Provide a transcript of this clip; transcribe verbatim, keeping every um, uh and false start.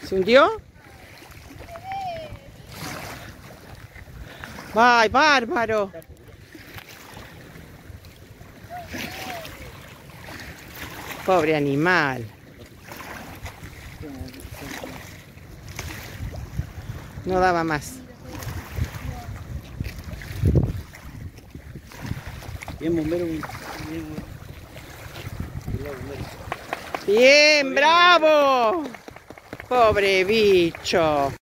¿Se hundió? ¡Ay, bárbaro! Pobre animal. No daba más. Bien, bombero. Bien, Bien, bravo. Pobre bicho.